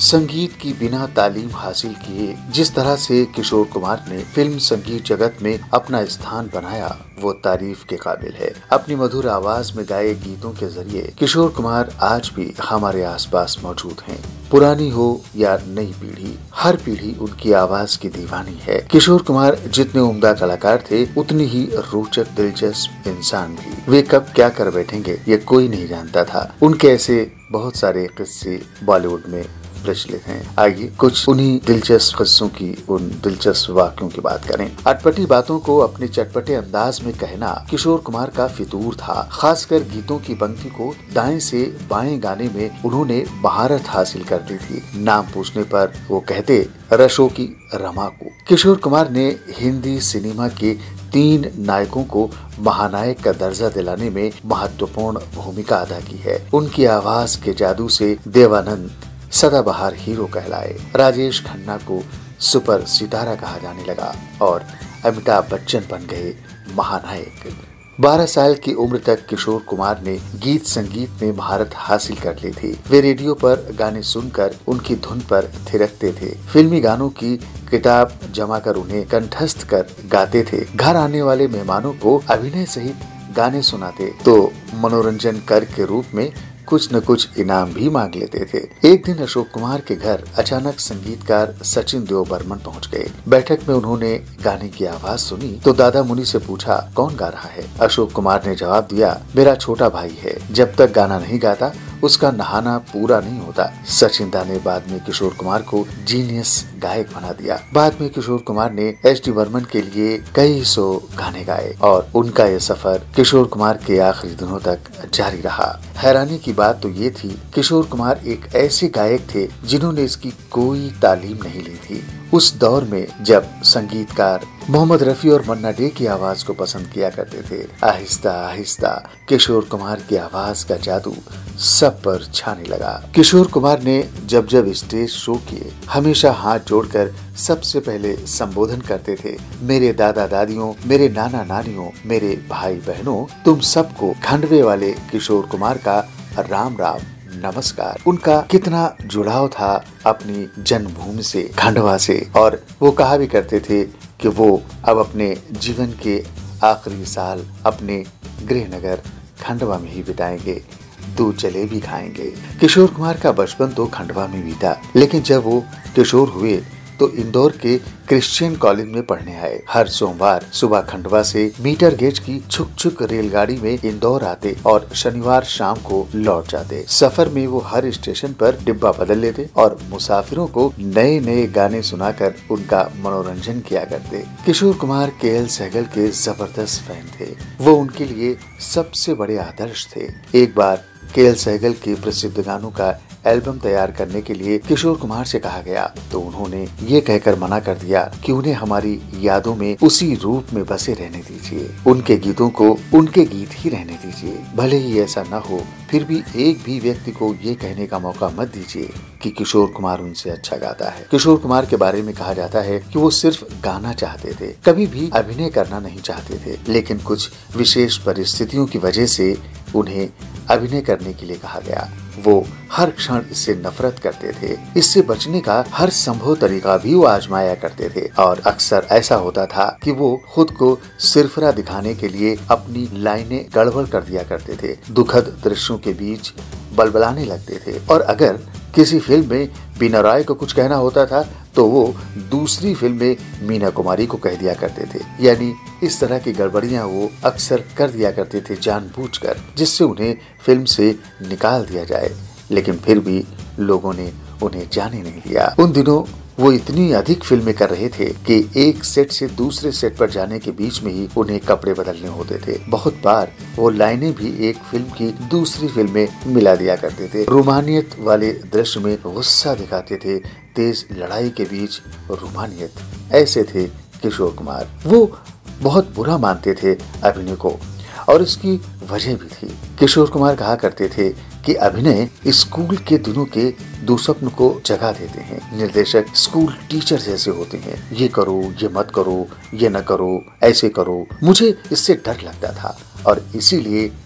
संगीत की बिना तालीम हासिल किए जिस तरह से किशोर कुमार ने फिल्म संगीत जगत में अपना स्थान बनाया वो तारीफ के काबिल है। अपनी मधुर आवाज में गाए गीतों के जरिए किशोर कुमार आज भी हमारे आसपास मौजूद हैं। पुरानी हो या नई पीढ़ी, हर पीढ़ी उनकी आवाज की दीवानी है। किशोर कुमार जितने उम्दा कलाकार थे उतनी ही रोचक दिलचस्प इंसान भी। वे कब क्या कर बैठेंगे ये कोई नहीं जानता था। उनके ऐसे बहुत सारे किस्से बॉलीवुड में प्रचलित हैं। आइए कुछ उन्हीं दिलचस्प किस्सों की, उन दिलचस्प वाक्यों की बात करें। अटपटी बातों को अपने चटपटे अंदाज में कहना किशोर कुमार का फितूर था। खासकर गीतों की पंक्ति को दाएं से बाएं गाने में उन्होंने महारत हासिल कर ली थी। नाम पूछने पर वो कहते रशो की रमा को। किशोर कुमार ने हिंदी सिनेमा के 3 नायकों को महानायक का दर्जा दिलाने में महत्वपूर्ण भूमिका अदा की है। उनकी आवाज के जादू से देवानंद सदाबहार हीरो कहलाए, राजेश खन्ना को सुपर सितारा कहा जाने लगा और अमिताभ बच्चन बन गए महानायक। 12 साल की उम्र तक किशोर कुमार ने गीत संगीत में महारत हासिल कर ली थी। वे रेडियो पर गाने सुनकर उनकी धुन पर थिरकते थे। फिल्मी गानों की किताब जमा कर उन्हें कंठस्थ कर गाते थे। घर आने वाले मेहमानों को अभिनय सहित गाने सुनाते तो मनोरंजन कर के रूप में कुछ न कुछ इनाम भी मांग लेते थे। एक दिन अशोक कुमार के घर अचानक संगीतकार सचिन देव बर्मन पहुंच गए। बैठक में उन्होंने गाने की आवाज सुनी तो दादा मुनि से पूछा कौन गा रहा है। अशोक कुमार ने जवाब दिया मेरा छोटा भाई है, जब तक गाना नहीं गाता उसका नहाना पूरा नहीं होता। सचिन दा ने बाद में किशोर कुमार को जीनियस गायक बना दिया। बाद में किशोर कुमार ने एच.डी. बर्मन के लिए कई 100 गाने गाए और उनका ये सफर किशोर कुमार के आखिरी दिनों तक जारी रहा। हैरानी की बात तो ये थी किशोर कुमार एक ऐसे गायक थे जिन्होंने इसकी कोई तालीम नहीं ली थी। उस दौर में जब संगीतकार मोहम्मद रफी और मन्ना डे की आवाज को पसंद किया करते थे, आहिस्ता आहिस्ता किशोर कुमार की आवाज का जादू सब पर छाने लगा। किशोर कुमार ने जब जब स्टेज शो किए हमेशा हाथ जोड़कर सबसे पहले संबोधन करते थे, मेरे दादा दादियों, मेरे नाना नानियों, मेरे भाई बहनों, तुम सबको। खंडवे वाले किशोर कुमार का राम राम नमस्कार। उनका कितना जुड़ाव था अपनी जन्मभूमि से, खंडवा से, और वो कहा भी करते थे कि वो अब अपने जीवन के आखिरी साल अपने गृहनगर खंडवा में ही बिताएंगे, दूध जलेबी खाएंगे। किशोर कुमार का बचपन तो खंडवा में बीता, लेकिन जब वो किशोर हुए तो इंदौर के क्रिश्चियन कॉलेज में पढ़ने आए। हर सोमवार सुबह खंडवा से मीटर गेज की छुक छुक रेलगाड़ी में इंदौर आते और शनिवार शाम को लौट जाते। सफर में वो हर स्टेशन पर डिब्बा बदल लेते और मुसाफिरों को नए नए गाने सुनाकर उनका मनोरंजन किया करते। किशोर कुमार के.एल. सहगल के जबरदस्त फैन थे। वो उनके लिए सबसे बड़े आदर्श थे। एक बार के.एल. सहगल के प्रसिद्ध गानों का एल्बम तैयार करने के लिए किशोर कुमार से कहा गया तो उन्होंने ये कहकर मना कर दिया कि उन्हें हमारी यादों में उसी रूप में बसे रहने दीजिए। उनके गीतों को उनके गीत ही रहने दीजिए। भले ही ऐसा न हो, फिर भी एक भी व्यक्ति को ये कहने का मौका मत दीजिए कि किशोर कुमार उनसे अच्छा गाता है। किशोर कुमार के बारे में कहा जाता है कि वो सिर्फ गाना चाहते थे, कभी भी अभिनय करना नहीं चाहते थे, लेकिन कुछ विशेष परिस्थितियों की वजह से उन्हें अभिनय करने के लिए कहा गया। वो हर क्षण इससे नफरत करते थे। इससे बचने का हर संभव तरीका भी वो आजमाया करते थे और अक्सर ऐसा होता था कि वो खुद को सिरफरा दिखाने के लिए अपनी लाइनें गड़बड़ कर दिया करते थे। दुखद दृश्यों के बीच बलबलाने लगते थे और अगर किसी फिल्म में बीना रॉय को कुछ कहना होता था तो वो दूसरी फिल्म में मीना कुमारी को कह दिया करते थे। यानी इस तरह की गड़बड़ियां वो अक्सर कर दिया करते थे जानबूझकर, जिससे उन्हें फिल्म से निकाल दिया जाए। लेकिन फिर भी लोगों ने उन्हें जाने नहीं दिया। उन दिनों वो इतनी अधिक फिल्में कर रहे थे कि एक सेट से दूसरे सेट पर जाने के बीच में ही उन्हें कपड़े बदलने होते थे। बहुत बार वो लाइनें भी एक फिल्म की दूसरी फिल्म में मिला दिया करते थे। रोमानियत वाले दृश्य में गुस्सा दिखाते थे, तेज लड़ाई के बीच रोमानियत। ऐसे थे किशोर कुमार। वो बहुत बुरा मानते थे अभिनय को और इसकी वजह भी थी। किशोर कुमार कहा करते थे कि अभिनय स्कूल के दिनों के दुस्वप्न को जगा देते हैं। निर्देशक स्कूल टीचर जैसे होते हैं, ये करो, ये मत करो, ये न करो, ऐसे करो। मुझे इससे डर लगता था और इसीलिए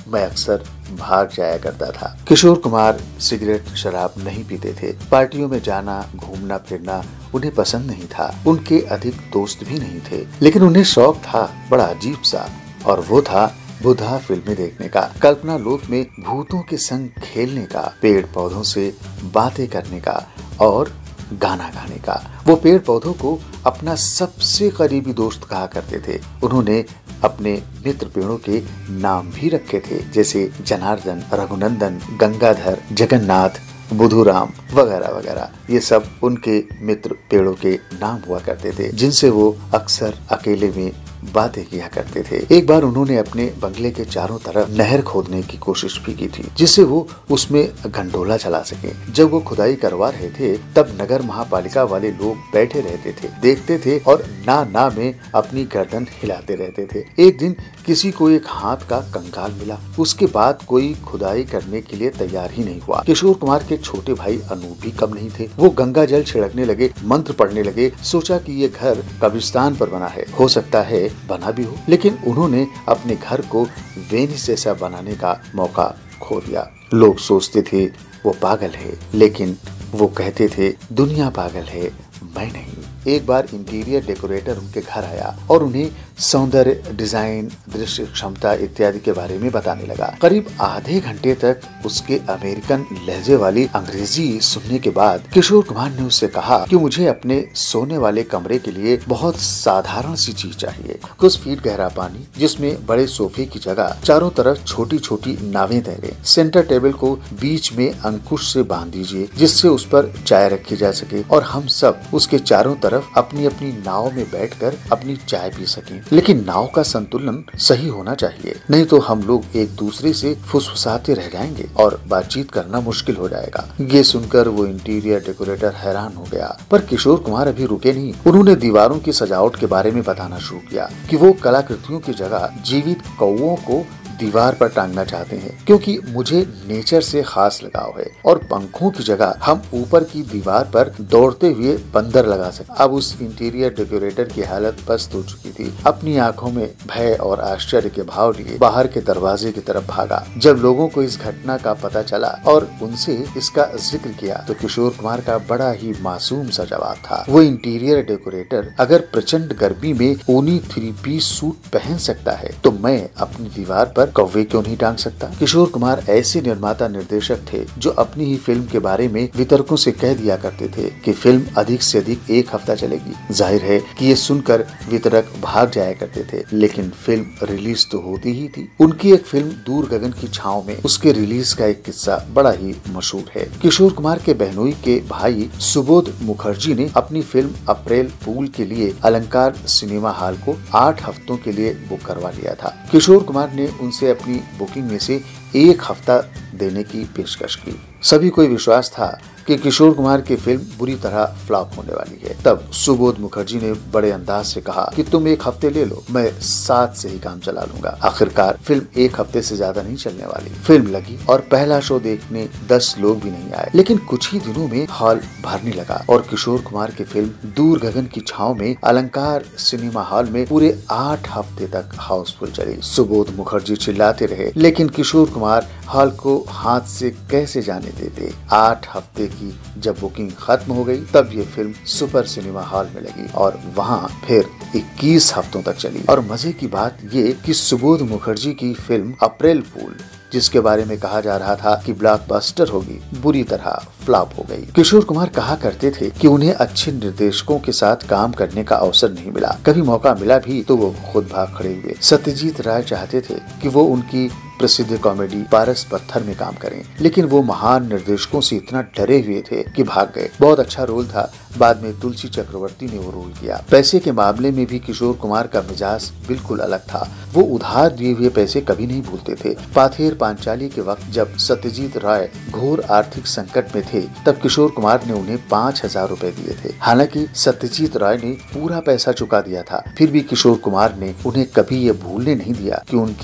मैं अक्सर भाग जाया करता था। किशोर कुमार सिगरेट शराब नहीं पीते थे। पार्टियों में जाना, घूमना फिरना उन्हें पसंद नहीं था। उनके अधिक दोस्त भी नहीं थे, लेकिन उन्हें शौक था बड़ा अजीब सा, और वो था बुधा फिल्में देखने का, कल्पना लोक में भूतों के संग खेलने का, पेड़ पौधों से बातें करने का और गाना गाने का। वो पेड़ पौधों को अपना सबसे करीबी दोस्त कहा करते थे। उन्होंने अपने मित्र पेड़ों के नाम भी रखे थे, जैसे जनार्दन, रघुनंदन, गंगाधर, जगन्नाथ, बुधुराम वगैरह वगैरह। ये सब उनके मित्र पेड़ों के नाम हुआ करते थे, जिनसे वो अक्सर अकेले में बातें किया करते थे। एक बार उन्होंने अपने बंगले के चारों तरफ नहर खोदने की कोशिश भी की थी, जिससे वो उसमें गंडोला चला सके। जब वो खुदाई करवा रहे थे, तब नगर महापालिका वाले लोग बैठे रहते थे, देखते थे और ना में अपनी गर्दन हिलाते रहते थे। एक दिन किसी को एक हाथ का कंकाल मिला। उसके बाद कोई खुदाई करने के लिए तैयार ही नहीं हुआ। किशोर कुमार के छोटे भाई अनूप भी कम नहीं थे। वो गंगा जल छिड़कने लगे, मंत्र पढ़ने लगे। सोचा कि ये घर कब्रिस्तान पर बना है, हो सकता है बना भी हो, लेकिन उन्होंने अपने घर को वेनिस जैसा बनाने का मौका खो दिया। लोग सोचते थे वो पागल है, लेकिन वो कहते थे दुनिया पागल है, मैं नहीं। एक बार इंटीरियर डेकोरेटर उनके घर आया और उन्हें सौंदर्य, डिजाइन, दृश्य क्षमता इत्यादि के बारे में बताने लगा। करीब आधे घंटे तक उसके अमेरिकन लहजे वाली अंग्रेजी सुनने के बाद किशोर कुमार ने उससे कहा कि मुझे अपने सोने वाले कमरे के लिए बहुत साधारण सी चीज चाहिए। कुछ फीट गहरा पानी, जिसमें बड़े सोफे की जगह चारों तरफ छोटी छोटी नावें तैरे। सेंटर टेबल को बीच में अंकुश से बांध दीजिए, जिससे उस पर चाय रखी जा सके और हम सब उसके चारों तरफ अपनी अपनी नाव में बैठकर अपनी चाय पी सकें। लेकिन नाव का संतुलन सही होना चाहिए, नहीं तो हम लोग एक दूसरे से फुसफुसाते रह जाएंगे और बातचीत करना मुश्किल हो जाएगा। ये सुनकर वो इंटीरियर डेकोरेटर हैरान हो गया, पर किशोर कुमार अभी रुके नहीं। उन्होंने दीवारों की सजावट के बारे में बताना शुरू किया कि वो कलाकृतियों की जगह जीवित कौओं को दीवार पर टांगना चाहते हैं, क्योंकि मुझे नेचर से खास लगाव है और पंखों की जगह हम ऊपर की दीवार पर दौड़ते हुए बंदर लगा सकते। अब उस इंटीरियर डेकोरेटर की हालत पस्त हो चुकी थी। अपनी आंखों में भय और आश्चर्य के भाव लिए बाहर के दरवाजे की तरफ भागा। जब लोगों को इस घटना का पता चला और उनसे इसका जिक्र किया, तो किशोर कुमार का बड़ा ही मासूम सा जवाब था। वो इंटीरियर डेकोरेटर अगर प्रचंड गर्मी में ऊनी 3 पीस सूट पहन सकता है, तो मैं अपनी दीवार पर कौवे क्यों नहीं टांग सकता। किशोर कुमार ऐसे निर्माता निर्देशक थे जो अपनी ही फिल्म के बारे में वितरकों से कह दिया करते थे कि फिल्म अधिक से अधिक 1 हफ्ता चलेगी। जाहिर है कि ये सुनकर वितरक भाग जाया करते थे, लेकिन फिल्म रिलीज तो होती ही थी। उनकी एक फिल्म दूर गगन की छांव में उसके रिलीज का एक किस्सा बड़ा ही मशहूर है। किशोर कुमार के बहनोई के भाई सुबोध मुखर्जी ने अपनी फिल्म अप्रैल फूल के लिए अलंकार सिनेमा हॉल को 8 हफ्तों के लिए बुक करवा लिया था। किशोर कुमार ने उनसे अपनी बुकिंग में से 1 हफ्ता देने की पेशकश की। सभी को विश्वास था कि किशोर कुमार की फिल्म बुरी तरह फ्लॉप होने वाली है। तब सुबोध मुखर्जी ने बड़े अंदाज से कहा कि तुम 1 हफ्ते ले लो, मैं 7 से ही काम चला लूंगा। आखिरकार फिल्म 1 हफ्ते से ज्यादा नहीं चलने वाली। फिल्म लगी और पहला शो देखने 10 लोग भी नहीं आए, लेकिन कुछ ही दिनों में हॉल भरने लगा और किशोर कुमार की फिल्म दूर गगन की छांव में अलंकार सिनेमा हॉल में पूरे 8 हफ्ते तक हाउसफुल चली। सुबोध मुखर्जी चिल्लाते रहे, लेकिन किशोर कुमार हॉल को हाथ से कैसे जाने देते। 8 हफ्ते की जब बुकिंग खत्म हो गई, तब ये फिल्म सुपर सिनेमा हॉल में लगी और वहाँ फिर 21 हफ्तों तक चली। और मजे की बात ये कि सुबोध मुखर्जी की फिल्म अप्रैल फूल, जिसके बारे में कहा जा रहा था कि ब्लॉकबस्टर होगी, बुरी तरह फ्लॉप हो गई। किशोर कुमार कहा करते थे कि उन्हें अच्छे निर्देशकों के साथ काम करने का अवसर नहीं मिला। कभी मौका मिला भी तो वो खुद भाग खड़े हुए। सत्यजीत राय चाहते थे कि वो उनकी प्रसिद्ध कॉमेडी पारस पत्थर में काम करें, लेकिन वो महान निर्देशकों से इतना डरे हुए थे कि भाग गए। बहुत अच्छा रोल था, बाद में तुलसी चक्रवर्ती ने वो रोल किया। पैसे के मामले में भी किशोर कुमार का मिजाज बिल्कुल अलग था। वो उधार दिए हुए पैसे कभी नहीं भूलते थे। पाथेर पांचाली के वक्त जब सत्यजीत राय घोर आर्थिक संकट में थे, तब किशोर कुमार ने उन्हें 5,000 रुपए दिए थे। हालांकि सत्यजीत राय ने पूरा पैसा चुका दिया था, फिर भी किशोर कुमार ने उन्हें कभी ये भूलने नहीं दिया कि उनकी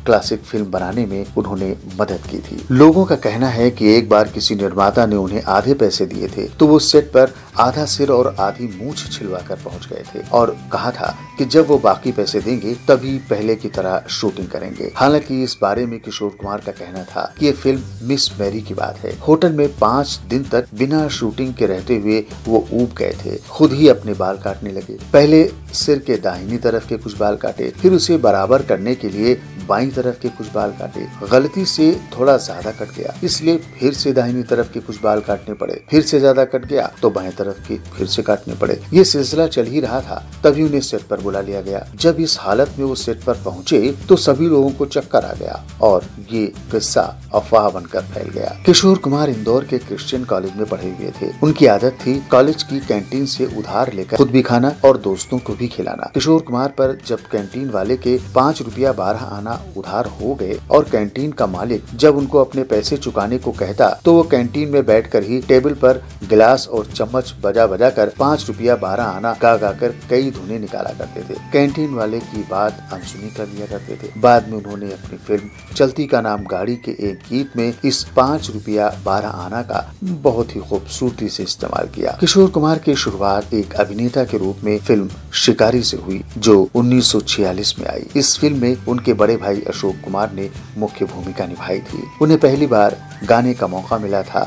क्लासिक फिल्म बनाने में उन्होंने मदद की थी। लोगों का कहना है कि एक बार किसी निर्माता ने उन्हें आधे पैसे दिए थे तो वो सेट पर आधा सिर और आधी मूंछ छिलवाकर पहुंच गए थे और कहा था कि जब वो बाकी पैसे देंगे तभी पहले की तरह शूटिंग करेंगे। हालांकि इस बारे में किशोर कुमार का कहना था कि ये फिल्म मिस मैरी की बात है। होटल में 5 दिन तक बिना शूटिंग के रहते हुए वो ऊब गए थे। खुद ही अपने बाल काटने लगे। पहले सिर के दाहिनी तरफ के कुछ बाल काटे, फिर उसे बराबर करने के लिए बाईं तरफ के कुछ बाल काटे। गलती से थोड़ा ज्यादा कट गया, इसलिए फिर से दाहिनी तरफ के कुछ बाल काटने पड़े। फिर से ज्यादा कट गया तो बाएं तरफ के फिर से काटने पड़े। ये सिलसिला चल ही रहा था, तभी उन्हें सेट पर बुला लिया गया। जब इस हालत में वो सेट पर पहुंचे तो सभी लोगों को चक्कर आ गया और ये किस्सा अफवाह बनकर फैल गया। किशोर कुमार इंदौर के क्रिश्चियन कॉलेज में पढ़े हुए थे। उनकी आदत थी कॉलेज की कैंटीन से उधार लेकर खुद भी खाना और दोस्तों को भी खिलाना। किशोर कुमार पर जब कैंटीन वाले के 5 रुपया 12 आना उधार हो गए और कैंटीन का मालिक जब उनको अपने पैसे चुकाने को कहता तो वो कैंटीन में बैठकर ही टेबल पर गिलास और चम्मच बजा बजा कर 5 रुपया 12 आना गा गा कर कई धुनें निकाला करते थे। कैंटीन वाले की बात अनसुनी कर दिया करते थे। बाद में उन्होंने अपनी फिल्म चलती का नाम गाड़ी के एक गीत में इस 5 रुपया 12 आना का बहुत ही खूबसूरती से इस्तेमाल किया। किशोर कुमार की शुरुआत एक अभिनेता के रूप में फिल्म शिकारी से हुई जो 1946 में आई। इस फिल्म में उनके बड़े भाई अशोक कुमार ने मुख्य भूमिका निभाई थी। उन्हें पहली बार गाने का मौका मिला था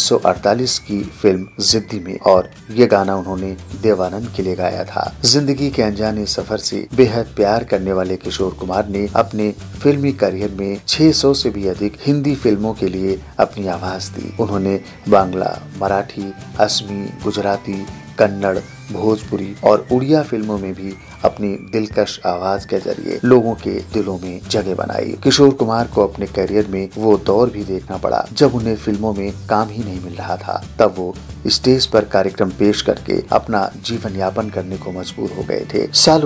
1948 की फिल्म जिद्दी में और ये गाना उन्होंने देवानंद के लिए गाया था। जिंदगी के अनजाने सफर से बेहद प्यार करने वाले किशोर कुमार ने अपने फिल्मी करियर में 600 से भी अधिक हिंदी फिल्मों के लिए अपनी आवाज दी। उन्होंने बांग्ला, मराठी, असमी, गुजराती, कन्नड़, भोजपुरी और उड़िया फिल्मों में भी अपनी दिलकश आवाज के जरिए लोगों के दिलों में जगह बनाई। किशोर कुमार को अपने करियर में वो दौर भी देखना पड़ा जब उन्हें फिल्मों में काम ही नहीं मिल रहा था। तब वो स्टेज पर कार्यक्रम पेश करके अपना जीवन यापन करने को मजबूर हो गए थे। साल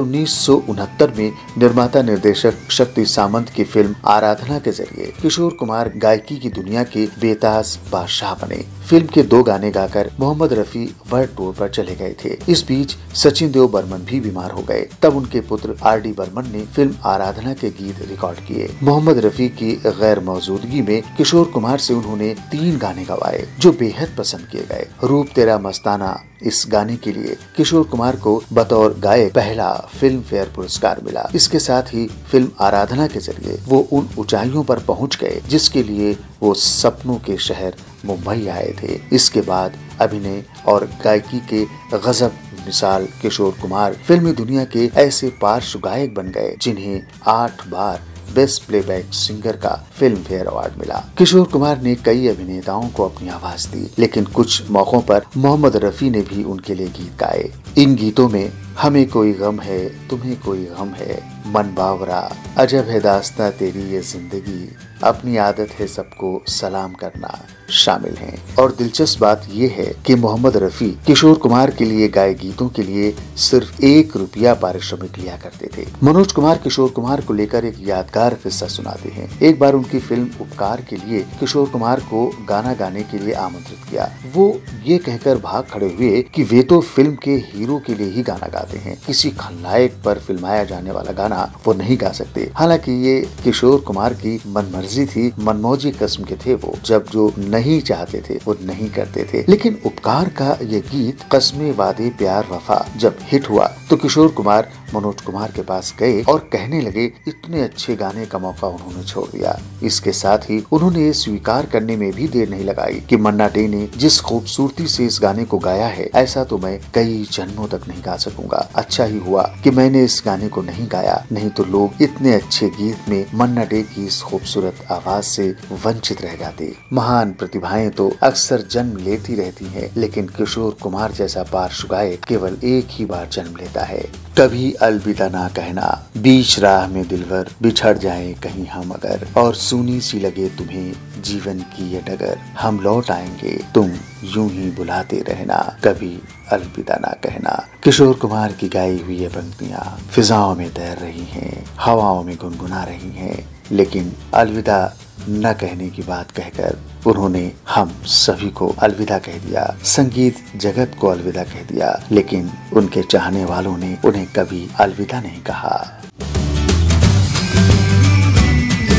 1969 में निर्माता निर्देशक शक्ति सामंत की फिल्म आराधना के जरिए किशोर कुमार गायकी की दुनिया के बेताज बादशाह बने। फिल्म के 2 गाने गाकर मोहम्मद रफी वर्ल्ड टूर पर चले गए थे। इस बीच सचिन देव बर्मन भी बीमार हो गए। तब उनके पुत्र आर.डी. बर्मन ने फिल्म आराधना के गीत रिकॉर्ड किए। मोहम्मद रफी की गैर मौजूदगी में किशोर कुमार से उन्होंने 3 गाने गवाए जो बेहद पसंद किए गए। रूप तेरा मस्ताना इस गाने के लिए किशोर कुमार को बतौर गायक पहला फिल्म फेयर पुरस्कार मिला। इसके साथ ही फिल्म आराधना के जरिए वो उन ऊंचाइयों पर पहुंच गए जिसके लिए वो सपनों के शहर मुंबई आए थे। इसके बाद अभिनय और गायकी के गजब मिसाल किशोर कुमार फिल्मी दुनिया के ऐसे पार्श्व गायक बन गए जिन्हें 8 बार बेस्ट प्लेबैक सिंगर का फिल्म फेयर अवार्ड मिला। किशोर कुमार ने कई अभिनेताओं को अपनी आवाज दी, लेकिन कुछ मौकों पर मोहम्मद रफी ने भी उनके लिए गीत गाए। इन गीतों में हमें कोई गम है, तुम्हें कोई गम है, मन बावरा, अजब है दास्तां तेरी ये जिंदगी, अपनी आदत है सबको सलाम करना शामिल हैं। और दिलचस्प बात ये है कि मोहम्मद रफी किशोर कुमार के लिए गाए गीतों के लिए सिर्फ 1 रुपया पारिश्रमिक लिया करते थे। मनोज कुमार किशोर कुमार को लेकर एक यादगार किस्सा सुनाते हैं। एक बार उनकी फिल्म उपकार के लिए किशोर कुमार को गाना गाने के लिए आमंत्रित किया। वो ये कहकर भाग खड़े हुए कि वे तो फिल्म के हीरो के लिए ही गाना गाते हैं, किसी खलनायक पर फिल्माया जाने वाला गाना वो नहीं गा सकते। हालांकि ये किशोर कुमार की मनमर्जी थी, मनमौजी किस्म के थे वो, जब जो नहीं चाहते थे वो नहीं करते थे। लेकिन उपकार का ये गीत कस्मे वादे प्यार वफा जब हिट हुआ तो किशोर कुमार मनोज कुमार के पास गए और कहने लगे इतने अच्छे गाने का मौका उन्होंने छोड़ दिया। इसके साथ ही उन्होंने ये स्वीकार करने में भी देर नहीं लगाई कि मन्ना डे ने जिस खूबसूरती से इस गाने को गाया है ऐसा तो मैं कई जन्मों तक नहीं गा सकूंगा। अच्छा ही हुआ कि मैंने इस गाने को नहीं गाया, नहीं तो लोग इतने अच्छे गीत में मन्ना डे की इस खूबसूरत आवाज से वंचित रह जाते। महान प्रतिभाएं तो अक्सर जन्म लेती रहती हैं, लेकिन किशोर कुमार जैसा पार्श्व गायक केवल एक ही बार जन्म लेता है। कभी अलविदा ना कहना, बीच राह में दिलवर बिछड़ जाए कहीं हम अगर, और सूनी सी लगे तुम्हें जीवन की ये डगर, हम लौट आएंगे तुम यूं ही बुलाते रहना, कभी अलविदा ना कहना। किशोर कुमार की गाई हुई ये पंक्तियां फिजाओं में तैर रही हैं, हवाओं में गुनगुना रही हैं, लेकिन अलविदा न कहने की बात कहकर उन्होंने हम सभी को अलविदा कह दिया, संगीत जगत को अलविदा कह दिया, लेकिन उनके चाहने वालों ने उन्हें कभी अलविदा नहीं कहा।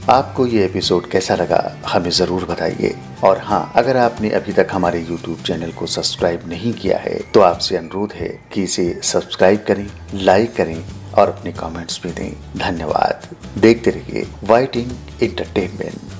आपको ये एपिसोड कैसा लगा हमें जरूर बताइए। और हाँ, अगर आपने अभी तक हमारे YouTube चैनल को सब्सक्राइब नहीं किया है तो आपसे अनुरोध है कि इसे सब्सक्राइब करें, लाइक करें और अपने कमेंट्स भी दें। धन्यवाद। देखते रहिए वाइटिंग एंटरटेनमेंट।